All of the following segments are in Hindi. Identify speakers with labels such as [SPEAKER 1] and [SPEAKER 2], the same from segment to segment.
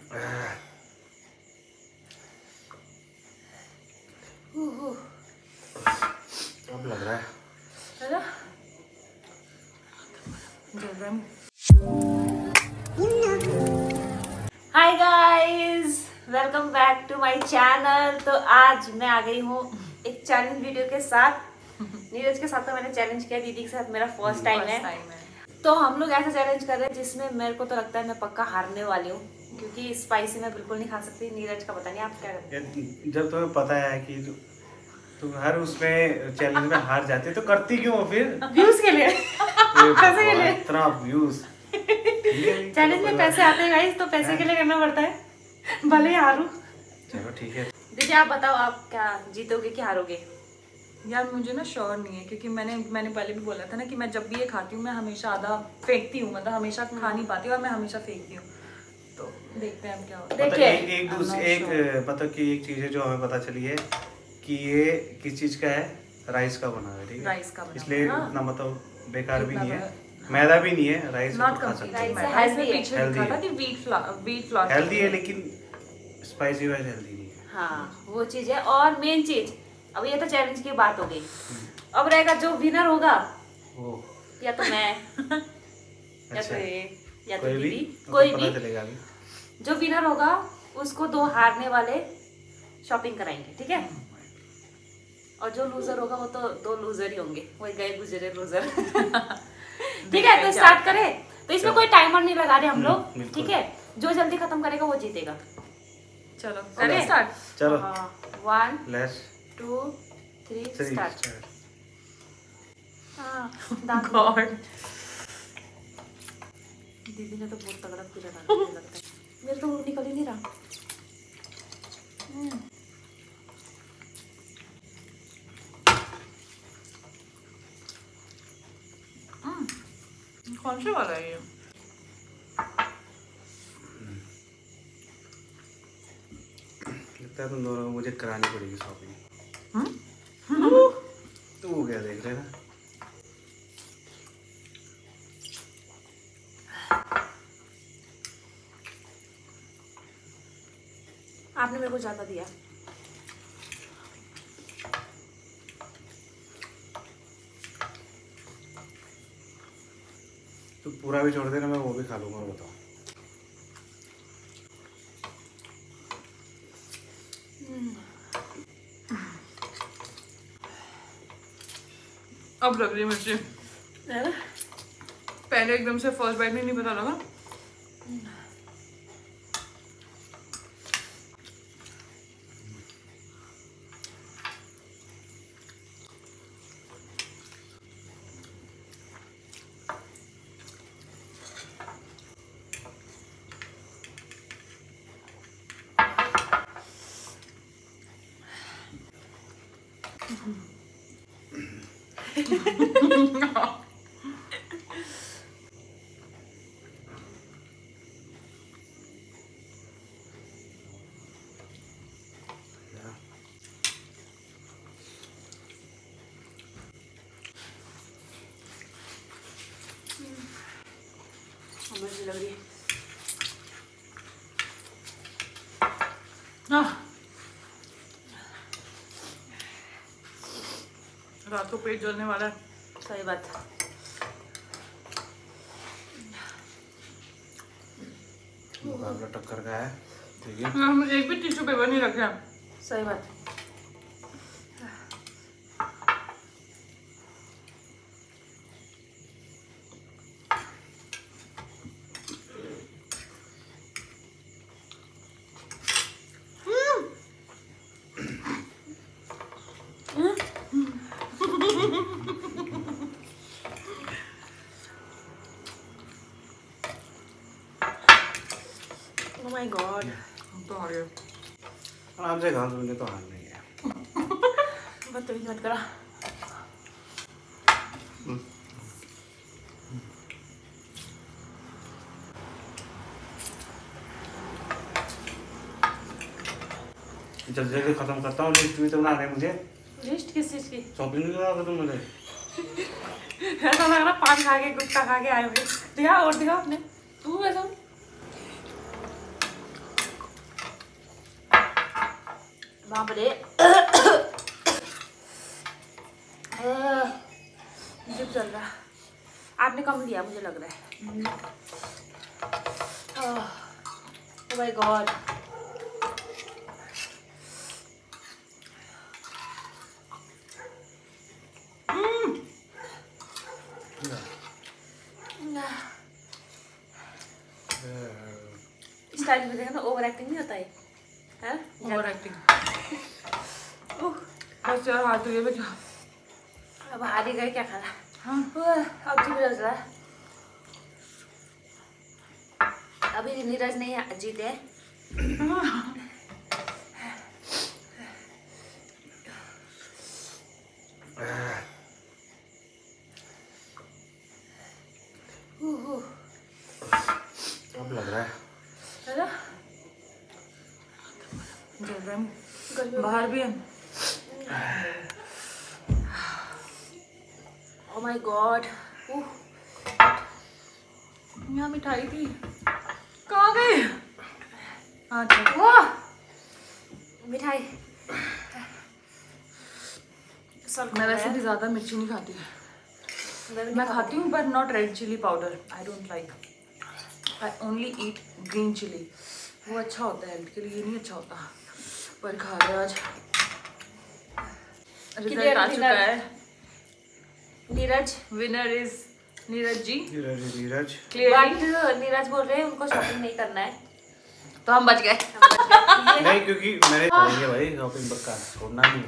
[SPEAKER 1] अब लग रहा है
[SPEAKER 2] hi guys, welcome back to my channel. तो आज मैं आ गई हूँ एक चैलेंज वीडियो के साथ। नीरज के साथ तो मैंने चैलेंज किया, दीदी के साथ मेरा फर्स्ट टाइम है। तो हम लोग ऐसा चैलेंज कर रहे हैं जिसमें मेरे को तो लगता है मैं पक्का हारने वाली हूँ, क्योंकि स्पाइसी मैं बिल्कुल नहीं खा सकती। नीरज का पता नहीं आप क्या करते हैं।
[SPEAKER 1] जब तुम्हें पता है कि तुम हर उसमें चैलेंज में हार जाती तो करती क्यों हो फिर?
[SPEAKER 2] व्यूज के लिए, पैसे के लिए।
[SPEAKER 1] इतना व्यूज
[SPEAKER 2] चैलेंज में पैसे आते हैं गाइस, तो पैसे के लिए करना पड़ता है, भले ही हारूं।
[SPEAKER 1] चलो ठीक है।
[SPEAKER 2] दीदी आप बताओ, आप क्या जीतोगे कि हारोगे?
[SPEAKER 3] यार मुझे ना श्योर नहीं है, क्योंकि मैंने पहले भी बोला था ना कि मैं जब भी ये खाती हूँ मैं हमेशा आधा फेंकती हूँ, मतलब हमेशा खा नहीं पाती और मैं हमेशा फेंकती हूँ। तो देखते हैं हम क्या होता है।
[SPEAKER 1] देखिए मतलब कि एक चीज है जो हमें पता चली है कि ये किस चीज का है, राइस का बना है। ठीक है,
[SPEAKER 3] राइस का बना,
[SPEAKER 1] इसलिए
[SPEAKER 3] हाँ।
[SPEAKER 1] उतना मतलब बेकार भी नहीं है, मैदा भी नहीं है, राइस
[SPEAKER 3] नॉट
[SPEAKER 1] खा सकते हैं।
[SPEAKER 3] हेल्दी
[SPEAKER 1] है लेकिन स्पाइसी वाइज हेल्दी नहीं है।
[SPEAKER 2] हाँ वो चीज है। और मेन चीज, अब ये तो चैलेंज की बात हो गई, अब रहेगा जो विनर होगा वो या तो मैं या तो ये या तो दीदी, कोई भी
[SPEAKER 1] चलेगा अभी।
[SPEAKER 2] जो विनर होगा उसको दो हारने वाले शॉपिंग कराएंगे, ठीक है। और जो लूजर होगा वो तो दो लूजर ही होंगे, वही गए गुजरे लूजर। ठीक है, तो स्टार्ट करें। तो इसमें कोई टाइमर नहीं लगा रहे हम लोग, ठीक है। जो जल्दी खत्म करेगा वो जीतेगा।
[SPEAKER 3] चलो करें स्टार्ट।
[SPEAKER 1] चलो
[SPEAKER 2] 1 2 3 स्टार्ट।
[SPEAKER 3] गॉड,
[SPEAKER 2] दीदी ने तो बहुत तगड़ा पीला डाला, मुझे लगता है। मेरे तो वो निकल ही नहीं रहा।
[SPEAKER 3] कौन सा वाला है ये?
[SPEAKER 1] लगता है तुम दोनों को मुझे करानी पड़ेगी शॉपिंग। तो वो क्या देख रहे हैं?
[SPEAKER 2] आपने मेरे को ज्यादा दिया।
[SPEAKER 1] तो पूरा भी छोड़ देना, मैं वो भी खा लूंगा। बताओ
[SPEAKER 3] अब लग रही है मिर्ची, पहले एकदम से फर्स्ट बाइट में नहीं पता लगा।
[SPEAKER 2] मुझे लग रही है
[SPEAKER 3] रात को पेट जलने वाला है।
[SPEAKER 2] सही बात।
[SPEAKER 1] मुकाबला टक्कर का है, ठीक है।
[SPEAKER 3] हम एक भी टिश्यू पेपर नहीं रखे हैं।
[SPEAKER 2] सही बात। Oh my God.
[SPEAKER 3] तो आ गया।
[SPEAKER 1] आराम से खाओ, तुमने तो हार नहीं है।
[SPEAKER 2] बदतमीज मत करा।
[SPEAKER 1] जल्दी जल्दी खत्म करता हूँ, लिस्ट भी तो बना रहे मुझे।
[SPEAKER 2] लिस्ट किस चीज की?
[SPEAKER 1] शॉपिंग नहीं करा तुम मुझे।
[SPEAKER 2] ऐसा लग रहा पान खा के गुटखा खा के आए हुए। दिखा और दिखा आपने, तू वैसा बाप रे जिप चल रहा। आपने कम लिया मुझे लग रहा है। Oh my God. स्टाइल में देखा ना, ओवर एक्टिंग नहीं होता है,
[SPEAKER 3] ओवर एक्टिंग। बस यार हाथ धोइए बेटा।
[SPEAKER 2] अब हारी गए क्या खाना।
[SPEAKER 3] हाँ
[SPEAKER 2] अब जी भी लग रहा है। अभी नीरज नहीं जीते हैं।
[SPEAKER 1] अब लग रहा है
[SPEAKER 3] बाहर भी है।
[SPEAKER 2] Oh my god.
[SPEAKER 3] यहाँ मिठाई थी, कहाँ गई? हाँ ठीक।
[SPEAKER 2] वाह मिठाई।
[SPEAKER 3] मैं वैसे भी ज्यादा मिर्ची नहीं खाती। मैं खाती हूँ पर not red chilli powder. I don't like. I only eat green chilli. वो अच्छा होता है हेल्थ के लिए, ये नहीं अच्छा होता। पर खा रहे आज। रिजल्ट आ चुका है।
[SPEAKER 2] Neeraj
[SPEAKER 3] winner is Neeraj ji.
[SPEAKER 1] Neeraj
[SPEAKER 3] clearly
[SPEAKER 2] Neeraj बोल रहे हैं उनको शॉपिंग नहीं करना है,
[SPEAKER 3] तो हम बच गए।
[SPEAKER 1] नहीं, क्योंकि मैंने करेंगे भाई शॉपिंग पक्का, छोड़ना नहीं।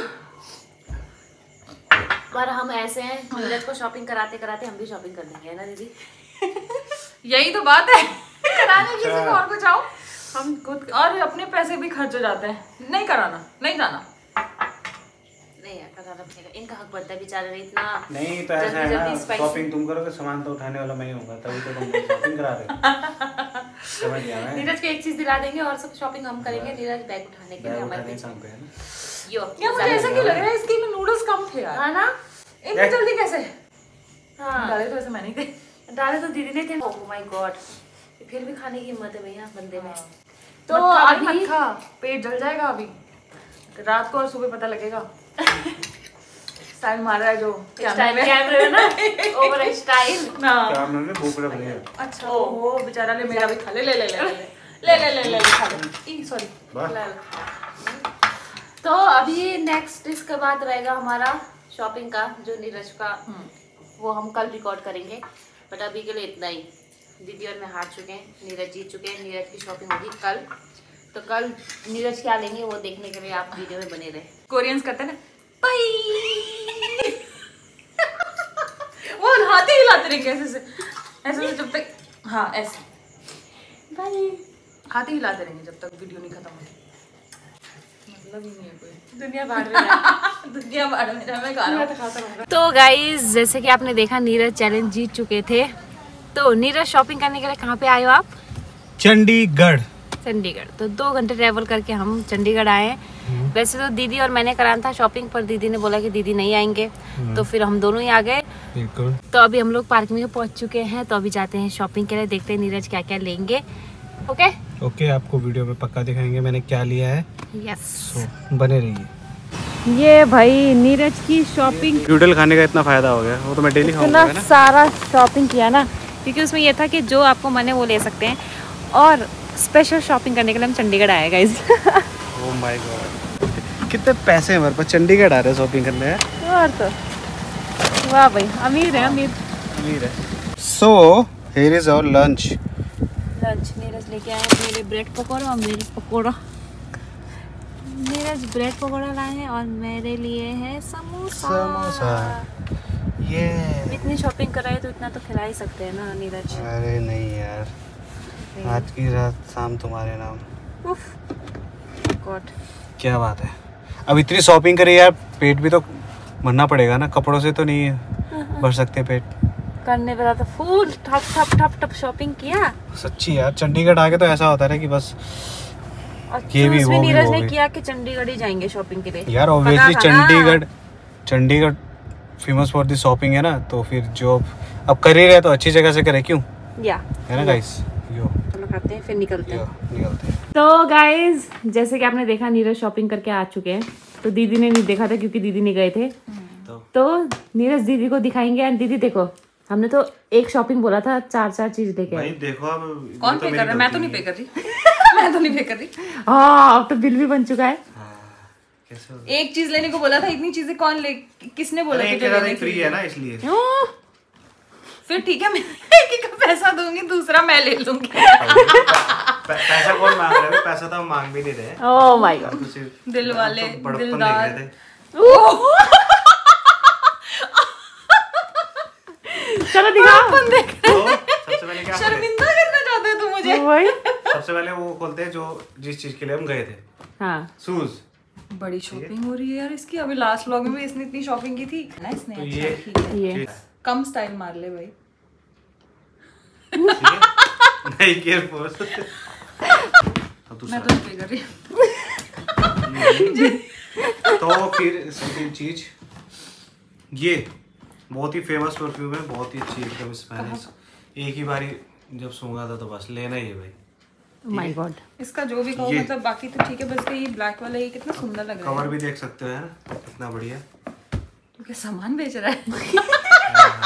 [SPEAKER 2] पर हम ऐसे हैं, नीरज को शॉपिंग कराते कराते हम भी शॉपिंग कर लेंगे, है ना दीदी?
[SPEAKER 3] यही तो बात है। कराने किसी को और को जाओ, हम खुद और अपने पैसे भी खर्च हो जाते हैं। नहीं कराना, नहीं जाना।
[SPEAKER 2] नहीं यार कराना पड़ेगा, इनका हक बनता है बेचारे ने इतना।
[SPEAKER 1] नहीं तो ऐसा है ना, शॉपिंग तुम करोगे, सामान तो उठाने वाला मैं ही होऊंगा, तभी तो तुम शॉपिंग करा रहे हो। समझ गया मैं।
[SPEAKER 2] नीरज को एक चीज दिला देंगे और सब शॉपिंग हम करेंगे। नीरज बैग उठाने के लिए हमारे
[SPEAKER 1] काम पे है ना।
[SPEAKER 2] यो
[SPEAKER 3] यार मुझे ऐसा क्यों लग रहा है इसकी में नूडल्स कम थे यार।
[SPEAKER 2] हाँ ना।
[SPEAKER 3] इतनी जल्दी कैसे?
[SPEAKER 2] हाँ
[SPEAKER 3] डाले तो ऐसे मैंने थे।
[SPEAKER 2] डाले तो दीदी ने थे। ओह माय गॉड, फिर भी खाने की हिम्मत है भैया बंदे में।
[SPEAKER 3] तो अभी मत खा, पेट जल जाएगा अभी। रात को और सुबह पता लगेगा। स्टाइल मार रहा है जो
[SPEAKER 2] कैमरे में ना, ओवर स्टाइल
[SPEAKER 3] ना।
[SPEAKER 1] कैमरे में भूख लग रही है।
[SPEAKER 3] अच्छा ओहो बेचारा ले, मेरा भी खा ले। ले ले ले ले ले ले ले ले खा ले। सॉरी।
[SPEAKER 2] तो अभी नेक्स्ट इसके बाद रहेगा हमारा शॉपिंग का, जो नीरज का वो हम कल रिकॉर्ड करेंगे। बट अभी के लिए इतना ही। दीदी और मैं हार चुके हैं, नीरज जीत चुके हैं। नीरज की शॉपिंग होगी कल, तो कल नीरज क्या लेंगे वो देखने के लिए आप वीडियो में बने रहे।
[SPEAKER 3] कोरियंस करते हैं ना बाय। वो हाथ ही हिलाते रहेंगे ऐसे से, ऐसे जब तक, हाँ ऐसे
[SPEAKER 2] बाय,
[SPEAKER 3] हाथ ही हिलाते रहेंगे जब तक वीडियो नहीं खत्म होती। मतलब ही नहीं है कोई।
[SPEAKER 2] दुनिया बाहर में
[SPEAKER 3] दुनिया बाहर में मैं खा रहा हूँ।
[SPEAKER 2] तो गाइज जैसे कि आपने देखा नीरज चैलेंज जीत चुके थे। तो नीरज शॉपिंग करने के लिए कहाँ पे आए हो आप?
[SPEAKER 1] चंडीगढ़।
[SPEAKER 2] चंडीगढ़। तो 2 घंटे ट्रैवल करके हम चंडीगढ़ आए हैं। वैसे तो दीदी और मैंने कराना था शॉपिंग, पर दीदी ने बोला कि दीदी नहीं आएंगे, तो फिर हम दोनों ही आ गए।
[SPEAKER 1] बिल्कुल।
[SPEAKER 2] तो अभी हम लोग पार्किंग में पहुंच चुके हैं, तो अभी जाते हैं शॉपिंग के लिए, देखते हैं नीरज क्या क्या लेंगे। ओके
[SPEAKER 1] ओके, आपको वीडियो में पक्का दिखाएंगे मैंने क्या लिया है।
[SPEAKER 2] यस,
[SPEAKER 1] बने रहिए।
[SPEAKER 2] ये भाई नीरज की शॉपिंग,
[SPEAKER 1] नूडल खाने का इतना फायदा हो गया, वो तो मैं डेली खाऊंगा ना।
[SPEAKER 2] सारा शॉपिंग किया ना, क्योंकि उसमें ये था कि जो आपको मन है वो ले सकते हैं। और स्पेशल शॉपिंग करने के लिए हम चंडीगढ़ आए गाइस।
[SPEAKER 1] ओह माय गॉड, कितने पैसे हमारे पास, चंडीगढ़ आ रहे हैं शॉपिंग करने।
[SPEAKER 2] और तो वाह भाई, अमीर है, अमीर
[SPEAKER 1] है। So here is our lunch.
[SPEAKER 2] Neeraj लेके आए मेरे ब्रेड पकौड़ा और मेरे पकौड़ा। नीरज ब्रेड पकौड़ा लाए हैं और मेरे लिए है समोसा।
[SPEAKER 1] ये
[SPEAKER 2] इतनी शॉपिंग कराए तो इतना तो खिला ही सकते हैं ना नीरज।
[SPEAKER 1] अरे नहीं यार, आज की रात शाम तुम्हारे नाम।
[SPEAKER 2] उफ गॉड,
[SPEAKER 1] क्या बात है। अब इतनी शॉपिंग करी यार, पेट भी तो भरना पड़ेगा ना, कपड़ों से तो नहीं भर सकते पेट।
[SPEAKER 2] करने वाला तो फुल ठप ठप ठप ठप शॉपिंग किया।
[SPEAKER 1] सच्ची यार, चंडीगढ़ आके तो ऐसा होता है कि बस ये भी वो
[SPEAKER 2] नीरज
[SPEAKER 1] भी
[SPEAKER 2] ने किया कि चंडीगढ़ ही जाएंगे शॉपिंग के लिए
[SPEAKER 1] यार। Obviously Chandigarh famous for the shopping है ना, तो फिर जो अब कर ही रहे तो अच्छी जगह से करे, क्यों?
[SPEAKER 2] या
[SPEAKER 1] है ना गाइस। यो
[SPEAKER 2] चलो खाते हैं फिर निकलते हैं।
[SPEAKER 1] निकलते हैं।
[SPEAKER 2] तो गाइज जैसे कि आपने देखा नीरज शॉपिंग करके आ चुके हैं। तो दीदी ने नहीं देखा था क्योंकि दीदी नहीं गए थे। तो नीरज दीदी को दिखाएंगे। एंड दीदी देखो, हमने तो एक शॉपिंग बोला था, 4 चीज लेके आए।
[SPEAKER 1] देखो अब
[SPEAKER 3] कौन पे कर रहा है? मैं तो नहीं पे कर रही। मैं तो नहीं पे कर रही।
[SPEAKER 2] हाँ, अब तो बिल भी बन चुका है।
[SPEAKER 3] कैसे एक चीज लेने को बोला था, इतनी चीजें कौन ले, किसने बोला?
[SPEAKER 1] फ्री है ना इसलिए।
[SPEAKER 3] फिर ठीक है, मैं एक का पैसा दूंगी, दूसरा मैं ले लूंगी।
[SPEAKER 1] पैसा कौन मांग रहा है? पैसा तो हम मांग भी नहीं रहे।
[SPEAKER 2] ओह माय गॉड,
[SPEAKER 3] दिल वाले दिलदार।
[SPEAKER 2] चलो दिखाओ।
[SPEAKER 1] सबसे पहले क्या
[SPEAKER 3] शर्मिंदा करना चाहते हो तुम मुझे?
[SPEAKER 2] वही
[SPEAKER 1] सबसे पहले वो खोलते हैं जो जिस चीज के लिए हम गए थे।
[SPEAKER 2] हाँ,
[SPEAKER 1] शूज।
[SPEAKER 3] बड़ी शॉपिंग हो रही है यार इसकी। अभी लास्ट व्लॉग में भी इसने इतनी शॉपिंग की थी ना इसने।
[SPEAKER 1] तो
[SPEAKER 3] अच्छा, ठीक है।
[SPEAKER 2] ये
[SPEAKER 3] कम स्टाइल मार ले भाई।
[SPEAKER 1] नहीं केयर फोर्स।
[SPEAKER 3] मैं तो पे कर रही
[SPEAKER 1] तो फिर सेकंड चीज, ये बहुत ही फेमस परफ्यूम है, बहुत ही अच्छी एकदम स्मेल। एक ही बारी जब सूंघा था तो बस लेना ही है भाई।
[SPEAKER 2] माय गॉड,
[SPEAKER 3] इसका जो भी कहो मतलब बाकी तो ठीक है, बस ये ब्लैक वाला ये कितना सुंदर लग रहा है।
[SPEAKER 1] कवर भी देख सकते हो यार, कितना बढ़िया।
[SPEAKER 3] तू क्या सामान बेच रहा है?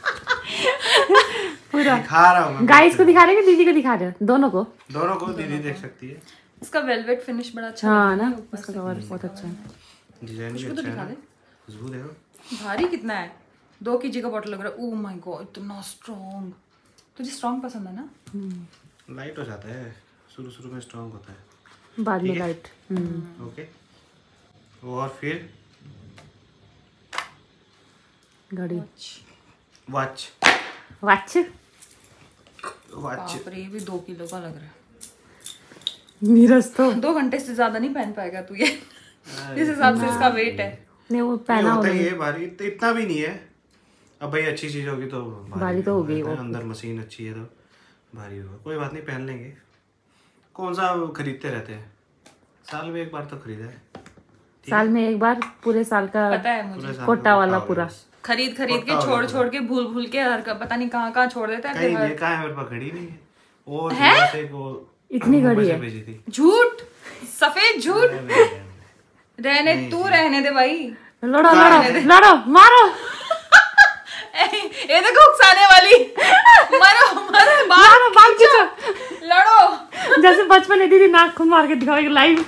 [SPEAKER 2] पूरा
[SPEAKER 1] दिखा रहा हूँ।
[SPEAKER 2] गाइस को दिखा रहे हैं कि दीदी को दिखा रहे हो? दोनों को
[SPEAKER 1] दीदी देख सकती है।
[SPEAKER 3] इसका वेलवेट फिनिश बड़ा अच्छा
[SPEAKER 2] हाँ ना, इसका कवर बहुत अच्छा है।
[SPEAKER 1] डिजाइन भी अच्छा है। खुशबू देखो।
[SPEAKER 3] भारी कितना है, 2 kg का बॉटल लग रहा है। ओह माय गॉड, इतना स्ट्रॉन्ग। तुझे स्ट्रॉन्ग पसंद है ना?
[SPEAKER 1] लाइट हो जाता है, शुरू में स्ट्रॉन्ग होता है,
[SPEAKER 2] बाद में लाइट।
[SPEAKER 1] ओके। और फिर
[SPEAKER 2] घड़ी,
[SPEAKER 1] वॉच।
[SPEAKER 2] वॉच
[SPEAKER 3] बाप रे, ये भी 2 किलो का लग रहा है।
[SPEAKER 2] नीरज तो
[SPEAKER 3] 2 घंटे से ज्यादा नहीं पहन पाएगा तू ये। जिस हिसाब से इसका वेट है।
[SPEAKER 2] नहीं, वो पहना
[SPEAKER 1] होता ही है भारी, इतना भी नहीं है। अब भाई अच्छी चीज होगी तो
[SPEAKER 2] भारी तो होगी।
[SPEAKER 1] अंदर मशीन अच्छी है तो भारी होगा, कोई बात नहीं, पहन लेंगे। कौन सा खरीदते रहते हैं, साल में एक बार तो खरीदा है।
[SPEAKER 2] साल में एक बार, पूरे साल का
[SPEAKER 3] पता है मुझे,
[SPEAKER 2] कोटा वाला पूरा
[SPEAKER 3] खरीद के छोड़ के भूल के हर पता नहीं कहाँ छोड़ देता है।
[SPEAKER 1] कहीं देखा है, मेरे पास घड़ी नहीं है। और है?
[SPEAKER 2] इतनी घड़ी है।
[SPEAKER 3] झूठ, सफेद झूठ। रहने तू रहने दे भाई।
[SPEAKER 2] लड़ो मारो।
[SPEAKER 3] ये देखो उकसाने वाली। मारो
[SPEAKER 2] बाल खींचो,
[SPEAKER 3] लड़ो।
[SPEAKER 2] जैसे बचपन में दीदी नाक खून मार के दिखाएगी लाइव।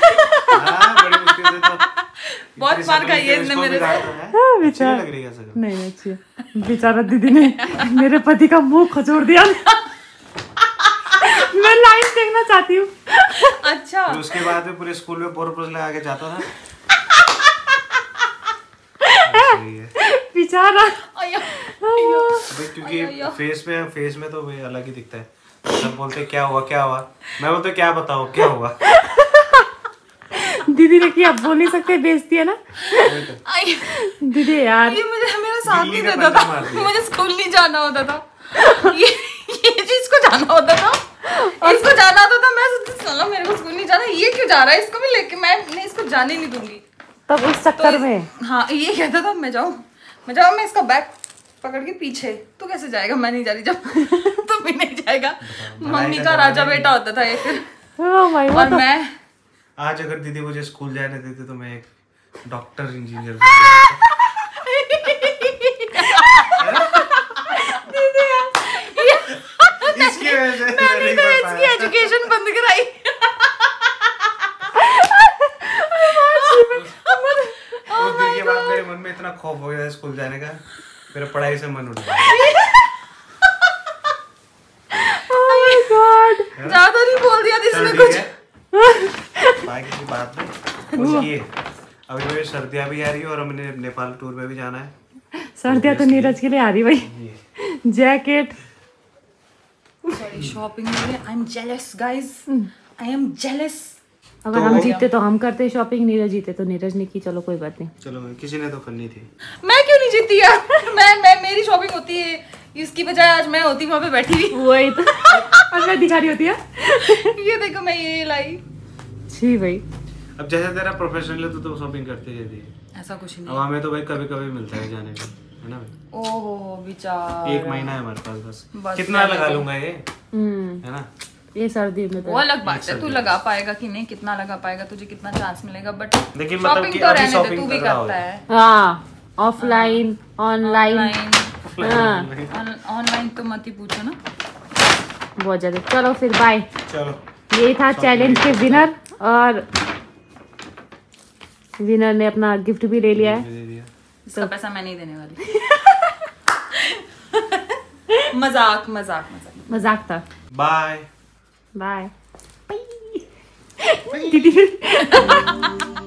[SPEAKER 3] बहुत मार खाई है इसने मेरे
[SPEAKER 2] से। बेचारा नहीं अच्छी है, बेचारा दीदी ने मेरे पति का मुंह खचोड़ दिया। मैं लाइव देखना चाहती हूँ।
[SPEAKER 3] अच्छा,
[SPEAKER 1] तो उसके बाद में पूरे स्कूल में पोरपोज लगा के जाता था।
[SPEAKER 2] बेचारा
[SPEAKER 1] क्योंकि फेस में तो भाई अलग ही दिखता है। सब बोलते क्या हुआ, मैं बोलते क्या बताओ क्या हुआ।
[SPEAKER 2] दीदी ने किया, बोल नहीं सकते, बेइज्जती है ना दीदी यार।
[SPEAKER 3] ये मेरा साथ नहीं देता था, मुझे स्कूल नहीं जाना होता था। ये चीज को जाना होता था, इसको जाना होता था। मैं साला मेरे को स्कूल नहीं जाना, ये क्यों जा रहा है, इसको भी लेके मैं इसको जाने नहीं दूंगी।
[SPEAKER 2] तब उस चक्कर में
[SPEAKER 3] हाँ, ये कहता था मैं जाऊँ, मैं इसका बैग पकड़ के पीछे। तू कैसे जाएगा? मैं नहीं जा रही। जब तू भी नहीं जाएगा। मम्मी का राजा बेटा होता था ये फिर। और मैं
[SPEAKER 1] आज अगर दीदी मुझे स्कूल जाने देती तो मैं एक डॉक्टर इंजीनियर इसकी वजह से मैंने तो इसकी
[SPEAKER 3] एजुकेशन बंद कराई।
[SPEAKER 1] उस दिन के बाद मेरे मन में इतना खौफ हो गया स्कूल जाने का, मेरा पढ़ाई से मन उठ गया।
[SPEAKER 3] ज्यादा नहीं बोल दिया इसने कुछ।
[SPEAKER 1] बाकी की बात नहीं। अभी मेरी सर्दियाँ भी आ रही है और हमने नेपाल टूर में भी जाना है।
[SPEAKER 2] सर्दियाँ तो नीरज के लिए आ रही भाई। जैकेट,
[SPEAKER 3] शॉपिंग में I am jealous guys, I am jealous.
[SPEAKER 2] अगर हम जीते तो हम करते शॉपिंग, नीरज जीते तो नीरज ने की। चलो कोई बात नहीं,
[SPEAKER 1] चलो किसी ने तो करनी थी।
[SPEAKER 3] मैं क्यों नहीं जीती यार? मैं मेरी शॉपिंग होती है, इसकी बजाय आज मैं होती वहाँ पे बैठी हुई।
[SPEAKER 2] वही तो और मैं दिखा रही होती है।
[SPEAKER 3] ये देखो मैं ये लाई।
[SPEAKER 2] छी भाई,
[SPEAKER 1] अब जैसे तेरा प्रोफेशनल है तो शॉपिंग करती रहती है।
[SPEAKER 3] ऐसा कुछ नहीं।
[SPEAKER 1] अब हमें तो भाई कभी मिलता है जाने का, है ना भाई।
[SPEAKER 3] ओहो बेचारा,
[SPEAKER 1] 1 महीना है हमारे पास बस कितना लगा लूंगा ये, है ना।
[SPEAKER 2] ये सर्दी में तो
[SPEAKER 3] वो अलग बात है, तू लगा पाएगा कि नहीं, कितना लगा पाएगा, तुझे कितना चांस मिलेगा, बट
[SPEAKER 1] देखिए मतलब
[SPEAKER 3] शॉपिंग
[SPEAKER 1] कि
[SPEAKER 3] तो
[SPEAKER 1] अभी
[SPEAKER 3] रहने दे,
[SPEAKER 1] शॉपिंग
[SPEAKER 3] तू भी
[SPEAKER 1] कर रहा
[SPEAKER 3] करता
[SPEAKER 1] हो।
[SPEAKER 3] है।
[SPEAKER 2] हाँ, ऑफलाइन ऑनलाइन हाँ
[SPEAKER 3] ऑनलाइन तो मत ही पूछो ना।
[SPEAKER 2] बहुत ज्यादा। चलो फिर बाय।
[SPEAKER 1] चलो
[SPEAKER 2] यही था चैलेंज के विनर, और विनर ने अपना गिफ्ट भी ले लिया है।
[SPEAKER 1] दे दिया।
[SPEAKER 3] इसका पैसा मैं नहीं देने वाली। मजाक मजाक मजाक।
[SPEAKER 2] मजाक था।
[SPEAKER 1] Bye
[SPEAKER 2] bye. दीदी